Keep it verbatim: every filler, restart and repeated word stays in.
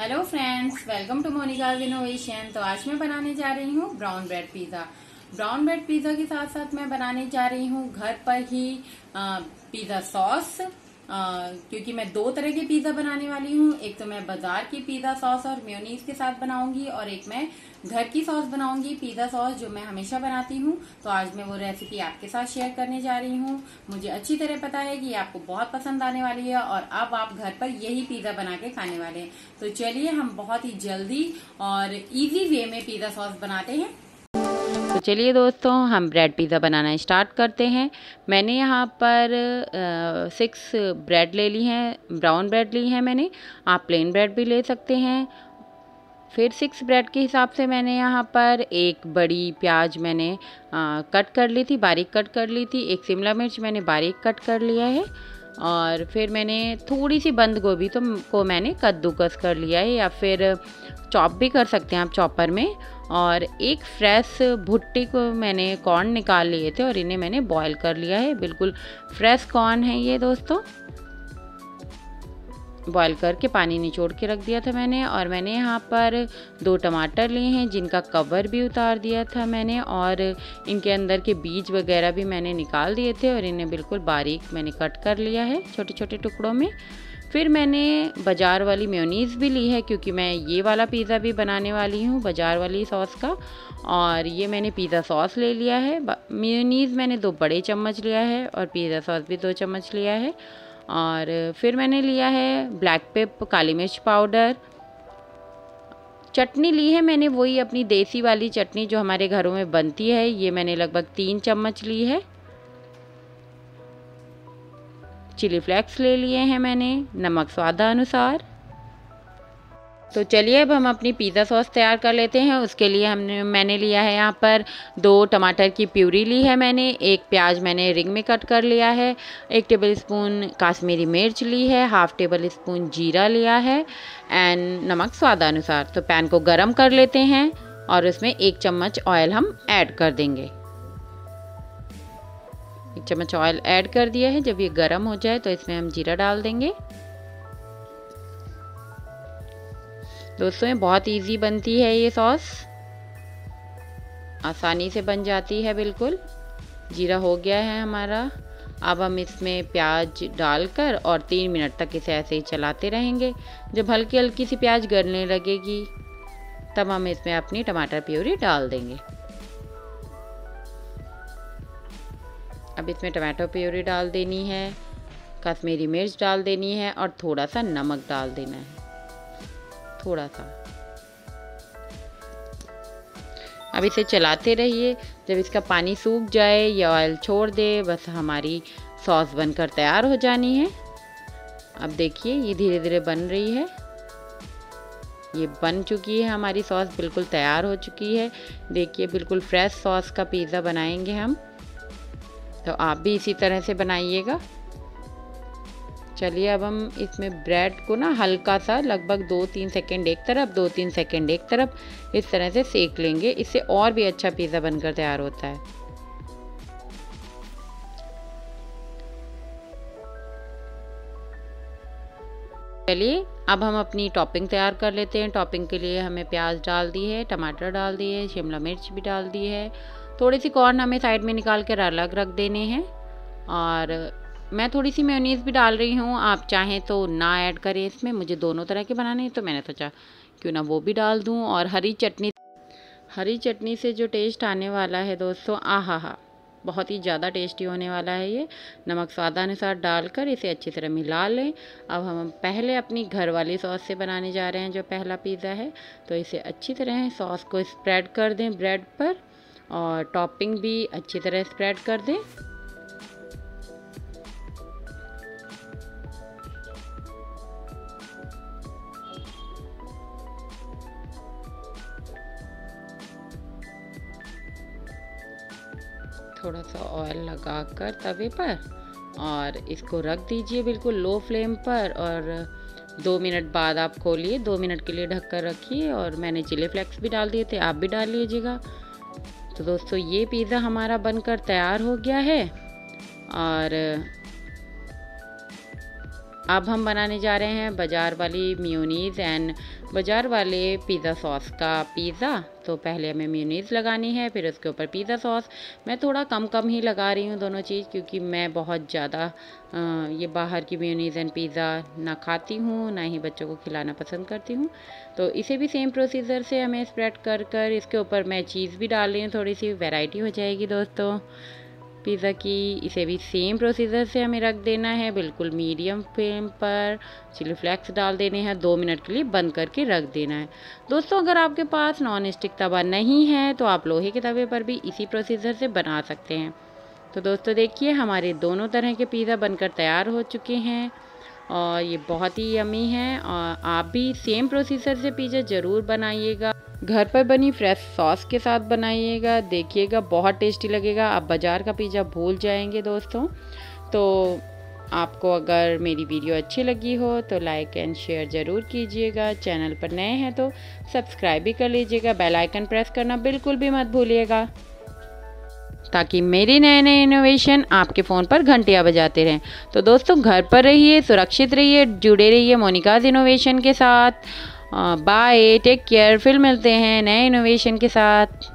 Hello friends, welcome to Monika's innovation. तो आज मैं बनाने जा रही हूँ brown bread pizza. Brown bread pizza के साथ साथ मैं बनाने जा रही हूँ घर पर ही पिज़्ज़ा सॉस, क्योंकि मैं दो तरह के पिज़्ज़ा बनाने वाली हूँ। एक तो मैं बाजार की पिज़्ज़ा सॉस और मेयोनीज के साथ बनाऊंगी, और एक मैं घर की सॉस बनाऊंगी, पिज़्ज़ा सॉस जो मैं हमेशा बनाती हूँ। तो आज मैं वो रेसिपी आपके साथ शेयर करने जा रही हूँ। मुझे अच्छी तरह पता है कि आपको बहुत पसंद आने वाली है और अब आप घर पर यही पिज़्ज़ा बना के खाने वाले हैं। तो चलिए हम बहुत ही जल्दी और इजी वे में पिज़्ज़ा सॉस बनाते हैं। तो चलिए दोस्तों, हम ब्रेड पिज़्ज़ा बनाना स्टार्ट करते हैं। मैंने यहाँ पर आ, सिक्स ब्रेड ले ली हैं, ब्राउन ब्रेड ली है मैंने। आप प्लेन ब्रेड भी ले सकते हैं। फिर सिक्स ब्रेड के हिसाब से मैंने यहाँ पर एक बड़ी प्याज मैंने आ, कट कर ली थी, बारीक कट कर ली थी। एक शिमला मिर्च मैंने बारीक कट कर लिया है, और फिर मैंने थोड़ी सी बंद गोभी तो को मैंने कद्दूकस कर लिया है, या फिर चॉप भी कर सकते हैं आप चॉपर में। और एक फ्रेश भुट्टी को मैंने कॉर्न निकाल लिए थे और इन्हें मैंने बॉईल कर लिया है। बिल्कुल फ्रेश कॉर्न है ये दोस्तों, बॉईल करके पानी निचोड़ के रख दिया था मैंने। और मैंने यहाँ पर दो टमाटर लिए हैं जिनका कवर भी उतार दिया था मैंने, और इनके अंदर के बीज वगैरह भी मैंने निकाल दिए थे, और इन्हें बिल्कुल बारीक मैंने कट कर लिया है छोटे छोटे टुकड़ों में। फिर मैंने बाज़ार वाली मेयोनीज़ भी ली है, क्योंकि मैं ये वाला पिज़्ज़ा भी बनाने वाली हूँ बाज़ार वाली सॉस का। और ये मैंने पिज़्ज़ा सॉस ले लिया है। मेयोनीज़ मैंने दो बड़े चम्मच लिया है, और पिज़्ज़ा सॉस भी दो चम्मच लिया है। और फिर मैंने लिया है ब्लैक पेप, काली मिर्च पाउडर। चटनी ली है मैंने वही अपनी देसी वाली चटनी जो हमारे घरों में बनती है, ये मैंने लगभग तीन चम्मच ली है। चिली फ्लेक्स ले लिए हैं मैंने, नमक स्वादानुसार। तो चलिए अब हम अपनी पिज़्ज़ा सॉस तैयार कर लेते हैं। उसके लिए हमने मैंने लिया है यहाँ पर दो टमाटर की प्यूरी ली है मैंने, एक प्याज मैंने रिंग में कट कर लिया है, एक टेबलस्पून काश्मीरी मिर्च ली है, हाफ टेबल स्पून जीरा लिया है, एंड नमक स्वादानुसार। तो पैन को गरम कर लेते हैं और उसमें एक चम्मच ऑयल हम ऐड कर देंगे। एक चम्मच ऑयल ऐड कर दिया है। जब ये गरम हो जाए तो इसमें हम जीरा डाल देंगे। दोस्तों, ये बहुत इजी बनती है, ये सॉस आसानी से बन जाती है बिल्कुल। जीरा हो गया है हमारा। अब हम इसमें प्याज डालकर और तीन मिनट तक इसे ऐसे ही चलाते रहेंगे। जब हल्की हल्की सी प्याज गलने लगेगी तब हम इसमें अपनी टमाटर प्यूरी डाल देंगे। अब इसमें टमाटो प्यूरी डाल देनी है, कश्मीरी मिर्च डाल देनी है, और थोड़ा सा नमक डाल देना है, थोड़ा सा। अब इसे चलाते रहिए। जब इसका पानी सूख जाए या ऑयल छोड़ दे, बस हमारी सॉस बनकर तैयार हो जानी है। अब देखिए ये धीरे धीरे बन रही है। ये बन चुकी है हमारी सॉस, बिल्कुल तैयार हो चुकी है। देखिए बिल्कुल फ्रेश सॉस का पिज़्ज़ा बनाएंगे हम, तो आप भी इसी तरह से बनाइएगा। चलिए अब हम इसमें ब्रेड को ना हल्का सा, लगभग दो तीन सेकंड एक तरफ, दो तीन सेकंड एक तरफ, इस तरह से सेक लेंगे। इससे और भी अच्छा पिज़्ज़ा बनकर तैयार होता है। चलिए अब हम अपनी टॉपिंग तैयार कर लेते हैं। टॉपिंग के लिए हमें प्याज डाल दी है, टमाटर डाल दिए, शिमला मिर्च भी डाल दी है, थोड़ी सी कॉर्न हमें साइड में निकाल कर अलग रख देने हैं। और मैं थोड़ी सी मेयोनीज़ भी डाल रही हूँ, आप चाहें तो ना ऐड करें इसमें। मुझे दोनों तरह के बनाने हैं तो मैंने सोचा क्यों ना वो भी डाल दूँ। और हरी चटनी, हरी चटनी से जो टेस्ट आने वाला है दोस्तों, आहा हा, बहुत ही ज़्यादा टेस्टी होने वाला है ये। नमक स्वादानुसार डालकर इसे अच्छी तरह मिला लें। अब हम पहले अपनी घर वाली सॉस से बनाने जा रहे हैं जो पहला पिज़्ज़ा है। तो इसे अच्छी तरह सॉस को स्प्रेड कर दें ब्रेड पर, और टॉपिंग भी अच्छी तरह स्प्रेड कर दें। थोड़ा सा ऑयल लगाकर तवे पर, और इसको रख दीजिए बिल्कुल लो फ्लेम पर। और दो मिनट बाद आप खोलिए, दो मिनट के लिए ढक कर रखिए। और मैंने चिली फ्लेक्स भी डाल दिए थे, आप भी डाल लीजिएगा। तो दोस्तों ये पिज़्ज़ा हमारा बनकर तैयार हो गया है। और अब हम बनाने जा रहे हैं बाज़ार वाली मेयोनीज़ एंड बाज़ार वाले पिज़्ज़ा सॉस का पिज़्ज़ा। तो पहले हमें मेयोनीज़ लगानी है, फिर उसके ऊपर पिज़्ज़ा सॉस। मैं थोड़ा कम कम ही लगा रही हूँ दोनों चीज़, क्योंकि मैं बहुत ज़्यादा ये बाहर की मेयोनीज़ एंड पिज़्ज़ा ना खाती हूँ, ना ही बच्चों को खिलाना पसंद करती हूँ। तो इसे भी सेम प्रोसीजर से हमें स्प्रेड कर कर इसके ऊपर मैं चीज़ भी डाल रही हूँ, थोड़ी सी वैरायटी हो जाएगी दोस्तों पिज़्ज़ा की। इसे भी सेम प्रोसीजर से हमें रख देना है, बिल्कुल मीडियम फ्लेम पर। चिली फ्लेक्स डाल देने हैं, दो मिनट के लिए बंद करके रख देना है। दोस्तों अगर आपके पास नॉन स्टिक तवा नहीं है तो आप लोहे के तवे पर भी इसी प्रोसीजर से बना सकते हैं। तो दोस्तों देखिए हमारे दोनों तरह के पिज़्ज़ा बनकर तैयार हो चुके हैं और ये बहुत ही यमी हैं। और आप भी सेम प्रोसीजर से पिज़्ज़ा ज़रूर बनाइएगा, घर पर बनी फ्रेश सॉस के साथ बनाइएगा, देखिएगा बहुत टेस्टी लगेगा। आप बाज़ार का पिज़्ज़ा भूल जाएंगे दोस्तों। तो आपको अगर मेरी वीडियो अच्छी लगी हो तो लाइक एंड शेयर ज़रूर कीजिएगा। चैनल पर नए हैं तो सब्सक्राइब भी कर लीजिएगा, बेल आइकन प्रेस करना बिल्कुल भी मत भूलिएगा, ताकि मेरे नए नए इनोवेशन आपके फ़ोन पर घंटियाँ बजाते रहें। तो दोस्तों घर पर रहिए, सुरक्षित रहिए, जुड़े रहिए मोनिकाज़ इनोवेशन के साथ। Bye, take care. फिर मिलते हैं नए इनोवेशन के साथ।